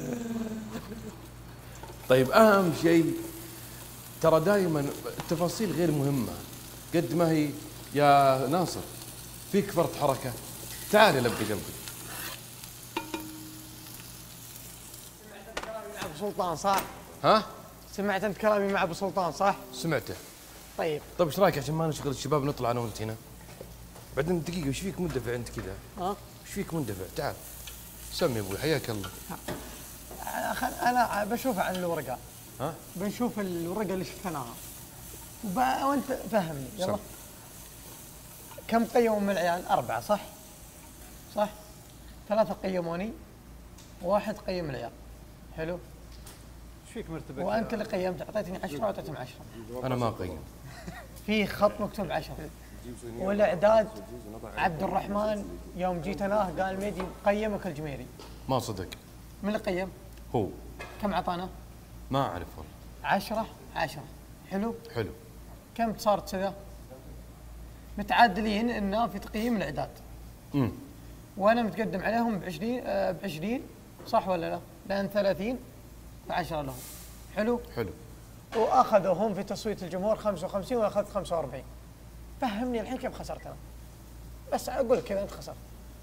طيب اهم شيء ترى دائما التفاصيل غير مهمه قد ما هي. يا ناصر فيك فرط حركه، تعال يا لبي قلبي. سمعت كلامي مع ابو سلطان صح؟ ها؟ سمعت انت كلامي مع ابو سلطان صح؟ سمعته. طيب ايش رايك عشان ما نشغل الشباب نطلع انا وانت هنا؟ بعدين دقيقه وش فيك مندفع انت كذا؟ ها؟ وش فيك مندفع؟ تعال سمي ابوي حياك الله. انا بشوف عن الورقه. ها؟ بنشوف الورقه اللي شفناها وانت فهمني يلا. كم قيموا من العيال؟ 4 صح؟ صح؟ 3 قيموني وواحد قيم العيال. حلو؟ ايش فيك مرتبك؟ وانت اللي قيمت اعطيتني 10 واعطيتهم 10. انا ما اقيم. في خط مكتوب 10. والاعداد عبد الرحمن يوم جيت اناه قال ميدي قيمك الجميري. ما صدق. من اللي قيم؟ هو. كم اعطانا؟ ما اعرف والله. 10 10. حلو؟ حلو. كم صارت كذا؟ متعادلين انه في تقييم الاعداد. وانا متقدم عليهم ب 20 صح ولا لا؟ لان 30 ف10 لهم. حلو؟ حلو. واخذوا هم في تصويت الجمهور 55 واخذت 45. فهمني الحين كيف خسرت انا؟ بس اقول كذا انت خسرت.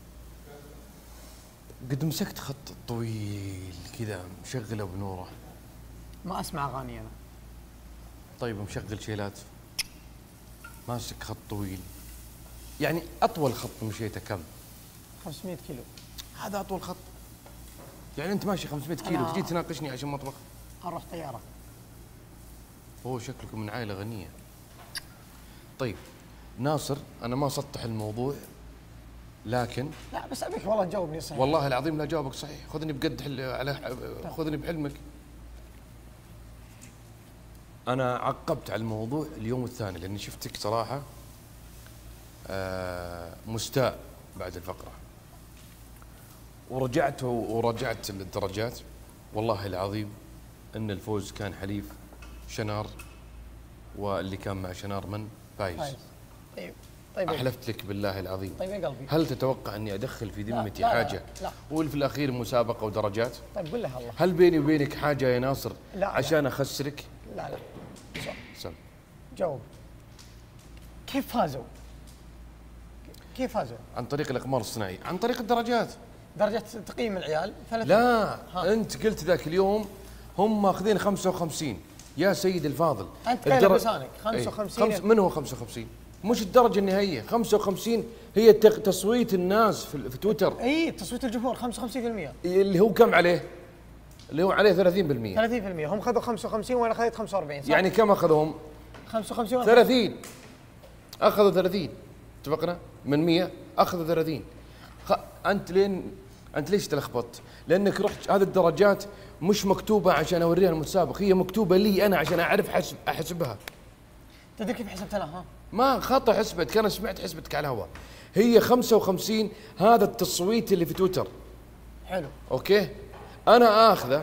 قد مسكت خط طويل كذا مشغله بنوره. ما اسمع اغاني انا. طيب مشغل شيلات. ماسك خط طويل. يعني اطول خط مشيته كم؟ 500 كيلو. هذا اطول خط. يعني انت ماشي 500 كيلو تجي تناقشني عشان مطبخ؟ اروح طياره. هو شكلكم من عائله غنيه. طيب ناصر انا ما سطح الموضوع لكن لا بس ابيك والله تجاوبني صحيح. والله العظيم لا جاوبك صحيح. خذني بقد خذني بحلمك. انا عقبت على الموضوع اليوم الثاني لاني شفتك صراحه مستاء بعد الفقره. ورجعت الدرجات. والله العظيم ان الفوز كان حليف شنار، واللي كان مع شنار من فايز. طيب احلفت لك بالله العظيم. طيب يا قلبي هل تتوقع اني ادخل في ذمتي لا حاجه؟ لا. واللي في الاخير مسابقه ودرجات. طيب قول لها الله. هل بيني وبينك حاجه يا ناصر لا عشان اخسرك؟ لا سم. جاوب. كيف فازوا؟ كيف فازوا؟ عن طريق الاقمار الصناعي، عن طريق الدرجات. درجة تقييم العيال 30. لا انت قلت ذاك اليوم هم ماخذين 55 يا سيد الفاضل. انت قايل بلسانك 55. من هو 55؟ مش الدرجه النهائيه، 55 هي تصويت الناس في تويتر. اي تصويت الجمهور 55%. اللي هو كم عليه؟ اللي هو عليه 30%. 30% هم خذوا 55 وانا اخذت 45 صح؟ يعني كم اخذهم؟ 55 30. اخذوا 30. اتفقنا؟ من 100 اخذوا 30. انت ليش تلخبطت؟ لانك رحت هذه الدرجات مش مكتوبه عشان اوريها المتسابق، هي مكتوبه لي انا عشان اعرف احسبها. تدري كيف حسبتها ها؟ ما خطا حسبتك، انا سمعت حسبتك على الهواء. هي 55 هذا التصويت اللي في تويتر. حلو. اوكي؟ انا اخذه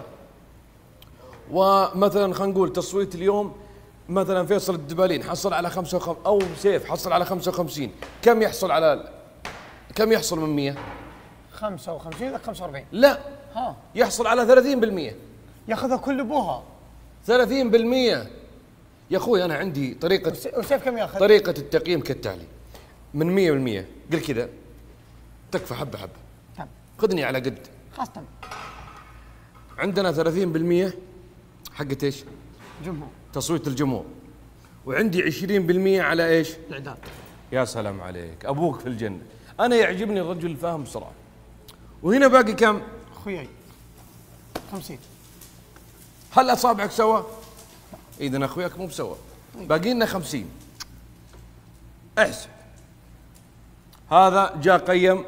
ومثلا خلينا نقول تصويت اليوم مثلا فيصل الدبالين حصل على 55 او سيف حصل على 55، كم يحصل من 100؟ 55 ل 45. لا ها يحصل على 30%. ياخذها كل ابوها 30%. يا اخوي انا عندي طريقه. وسيف كم ياخذ؟ طريقه التقييم كالتالي: من 100% قل كذا تكفى حبه حبه. تمام. خذني على قد. خلاص تمام. عندنا 30% حقت ايش؟ جمهور. تصويت الجمهور. وعندي 20% على ايش؟ الاعداد. يا سلام عليك، ابوك في الجنه. انا يعجبني الرجل الفاهم بسرعه. وهنا باقي كم؟ اخوياي 50. هل اصابعك سوا؟ اذا اخوياك مو بسوا. باقي لنا 50. احسب. هذا جاء قيم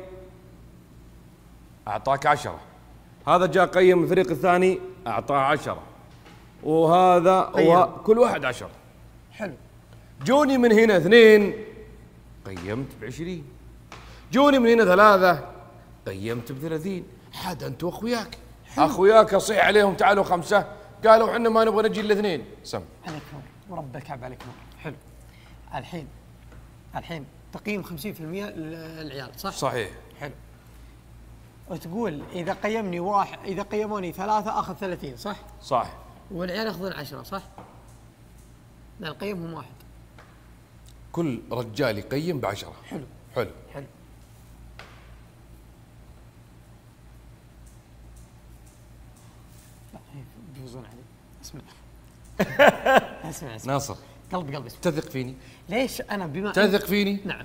اعطاك 10، هذا جاء قيم الفريق الثاني اعطاه 10، وهذا كل واحد 10. حلو. جوني من هنا 2 قيمت ب20، جوني من هنا 3 قيمت ب30. حد انت واخوياك. اخوياك اصيح عليهم تعالوا 5 قالوا احنا ما نبغى نجي الاثنين. سم. عليك نور ورب الكعبه عليك نور. حلو. الحين تقييم 50% للعيال صح؟ صحيح. حلو. وتقول اذا قيمني واحد، اذا قيموني 3 اخذ 30 صح؟ صح. والعيال ياخذون 10 صح؟ لا نقيمهم واحد. كل رجال يقيم ب10. حلو. حلو. حلو. لا بيفوزون علي. اسمع. اسمع. ناصر قلبي اسمع. تثق فيني؟ ليش انا بما تثق فيني؟ نعم.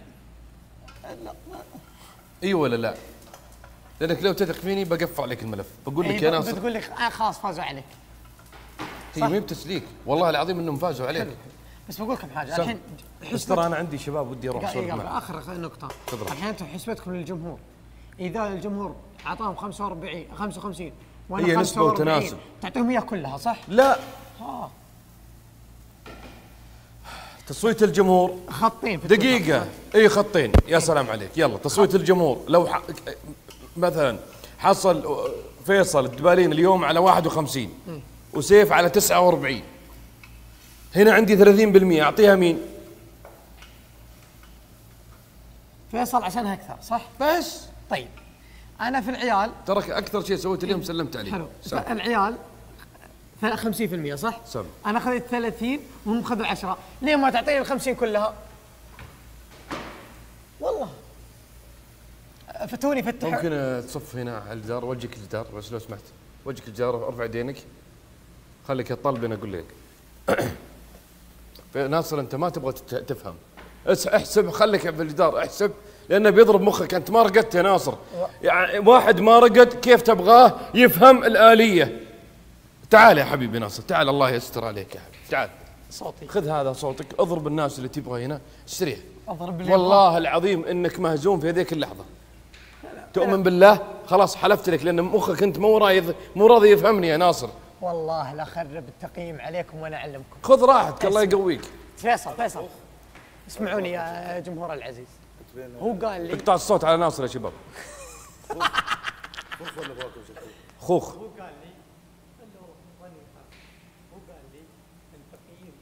اي ولا لا؟ لانك لو تثق فيني بقفل عليك الملف، بقول لك يا ناصر. بتقول لك خلاص فازوا عليك. هي ما بتسليك، والله العظيم انهم فازوا عليك. بس بقول لكم حاجه الحين. بس ترى انا عندي شباب ودي اروح اسولف قبل معهم. اخر نقطه. تفضل. الحين انتم حسبتكم للجمهور، اذا الجمهور اعطاهم 45 55 وانا هي نسبة 45 وتناسب. تعطيهم اياها كلها صح؟ لا، تصويت الجمهور خطين في دقيقة. اي خطين. يا سلام عليك. يلا تصويت الجمهور لو مثلا حصل فيصل الدبالين اليوم على 51 وسيف على 49، هنا عندي 30%، اعطيها مين؟ فيصل عشانها اكثر صح؟ بس طيب انا في العيال ترك اكثر شيء سويت اليوم سلمت عليه. حلو. سم. العيال 50% صح؟ سم. انا اخذت 30 وهم خذوا 10، ليه ما تعطيني ال 50 كلها؟ والله فتوني فتح. ممكن تصف هنا على الجدار، وجهك الجدار بس لو سمحت، وجهك الجدار، ارفع يدينك، خليك الطلب انا اقول لك. ناصر انت ما تبغى تفهم، احسب، خليك في الجدار احسب، لانه بيضرب مخك. انت ما رقدت يا ناصر، يعني واحد ما رقد كيف تبغاه يفهم الآلية؟ تعال يا حبيبي ناصر، تعال الله يستر عليك يا حبيبي، تعال. صوتي خذ هذا صوتك، اضرب الناس اللي تبغى هنا، استريح. اضرب والله العظيم انك مهزوم في هذيك اللحظه. تؤمن بالله؟ خلاص حلفت لك، لان مخك انت مو راضي يفهمني يا ناصر. والله لا خرب التقييم عليكم وانا اعلمكم. خذ راحتك الله يقويك. فيصل اسمعوني يا جمهور العزيز، هو قال لي اقطع الصوت على ناصر يا شباب. خوخ. هو قال لي التقييم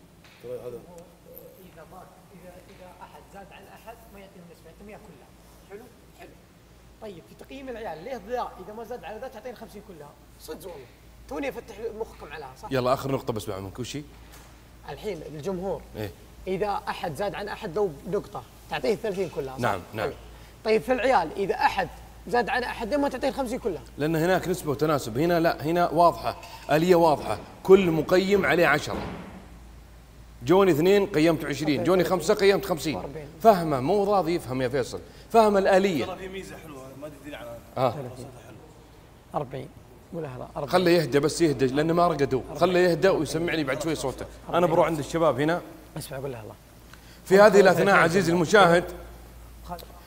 اذا احد زاد عن احد ما يعطيهم نسبه، يعطيهم اياها كلها. حلو. طيب في تقييم العيال ليه ذا اذا ما زاد على ذا تعطيني 50 كلها؟ صدق والله توني افتح مخكم عليها صح؟ يلا اخر نقطه بسمع منك وش هي؟ الحين الجمهور ايه اذا احد زاد عن احد لو نقطه تعطيه 30 كلها صح؟ نعم. حلو. طيب في العيال اذا احد زاد عن احد ما تعطيه 50 كلها؟ لان هناك نسبه وتناسب، هنا لا، هنا واضحه، آلية واضحه، كل مقيم عليه 10. جوني 2 قيمت 20، جوني 5 قيمت 50. فهمه، مو راضي يفهم يا فيصل، فهم الآلية. ترى في ميزه حلوه ما تدري عنها. 40 قولها لا 40. خله يهدى، بس يهدى لانه ما رقدوا، خله يهدى ويسمعني بعد شوي صوته. انا بروح عند الشباب هنا. اسمع قول لها الله. في هذه الاثناء عزيزي المشاهد